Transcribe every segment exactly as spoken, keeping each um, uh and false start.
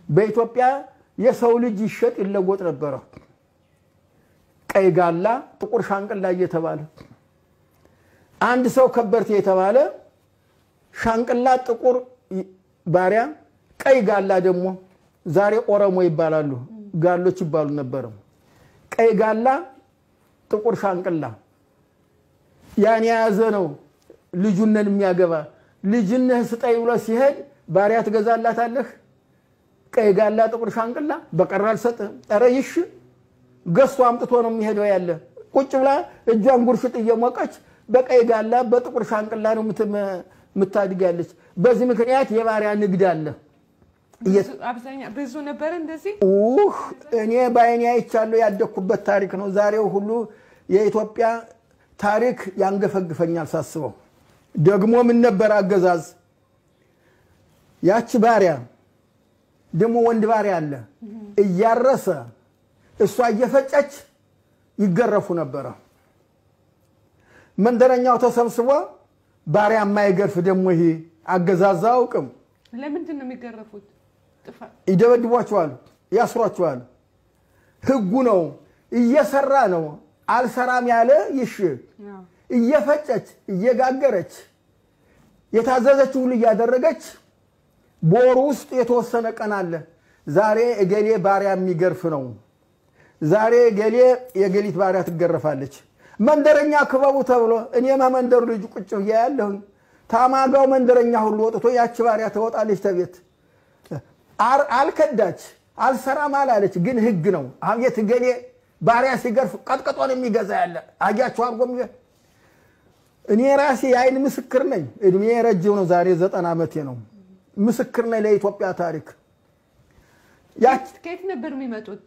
በኢትዮጵያ የሰው ልጅ ይሸጥ ይለወጥ ነበር ቀይ ጋላ ጥቁር ሻንቅላ እየተባለ አንድ ሰው ከበርቴ የተባለ ሻንቅላ ጥቁር ባሪያ ቀይ ጋላ ደግሞ ዛሬ ኦሮሞ ይባላሉ ጋሎች ይባሉ ነበር ቀይ ጋላ ጥቁር ሻንቅላ ያን ያዘ ነው ልጁነን የሚያገባ ልጅነህ ስጠይ ብሎ ሲሄድ ባሪያ ትገዛላታለህ ቀይ ጋላ ጥቁር ሻንቅላ በቀራል ሰጥ አረይሽ ገስቶ አምጥቶ ነው የሚሄደው ያለ ቁጭ ብላ እጇን ጉርሽጥ እየሞቀች በቀይ ጋላ በጥቁር ሻንቅላ ነው ምታድጋለች በዚህ ምክንያት የባሪያ ንግድ አለ አብዛኛ ብዙ ነበር እንደዚህ ኡህ እኔ ባይኔ አይቻለሁ ያደኩበት ታሪክ ነው ዛሬው ሁሉ የኢትዮጵያ ታሪክ ያንገፈግፈኛል ሳስበው ደግሞ ምን ነበር አገዛዝ ያቺ ባሪያ ደሞ ወንድ ባሪያ አለ እያረሰ እሷ እየፈጨች ይገረፉ ነበር መንደረኛው ተሰብስቦ ባሪያ ማይገርፍ ደሞ ይሄ አገዛዛው ቅም ለምንድን ነው የሚገረፉት ጥፋ ይደበድቧቸዋል ያስሯቸዋል ህጉ ነው እየሰራ ነው አልሰራም ያለ ይሽ እየፈጨች እየጋገረች የታዘዘችው ሁሉ ያደረገች ቦሩ ውስጥ የተወሰነ ቀን አለ ዛሬ እገሌ ባሪያ የሚገርፍ ነው ዛሬ እገሌ የገሊት ባሪያ ትገረፋለች መንደረኛ ክበቡ ተብሎ እኔ ማመንደሩ ልጅ ቁጭ ያያለሁ ታማጋው መንደረኛ ሁሉ ወጥቶ ያቺ ባሪያ ተወጣለች ተቤት አር አልከዳች አልሰራም አላለች ግን ህግ ነው አብየት ገሌ ባሪያ ሲገርፍ ቀጥቀጦን የሚገዛ ያለ አያቸው አርጎም እኔ ራሴ ያይን ምስክር ነኝ እድሜ ረጅው ነው ዛሬ ዘጠና አመቴ ነው ምስክር ነኝ ለኢትዮጵያ ታሪክ ያች ከየት ነበር የሚመጡት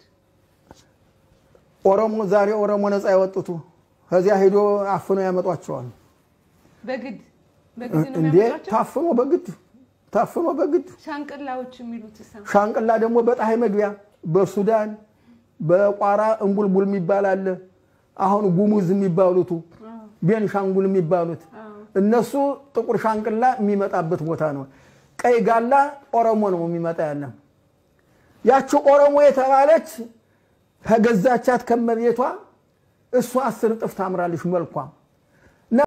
ኦሮሞ ዛሬ ኦሮሞ ነፃ ያወጡቱ ከዚያ ሄዶ አፍኖ ያመጣቸዋል በግድ በግድ ነው እንዴ ታፍኖ በግድ ታፍኖ በግድ ሻንቅላዎች የሚሉት ሰም ሻንቅላ ደግሞ በጣይ መግቢያ በሱዳን በቋራ እንቡልቡል የሚባል አሁን ጉሙዝ የሚባሉት ቤንሻንጉል የሚባሉት እነሱ ጥቁር ሻንቅላ የሚመጣበት ቦታ ነው ቀይ ጋላ ኦሮሞ ነው የሚመጣ ያለ ያቺ ኦሮሞ የተባለች ከገዛቻት ከመቤቷ እሷ አስር ጥፍ ታምራለች መልኳ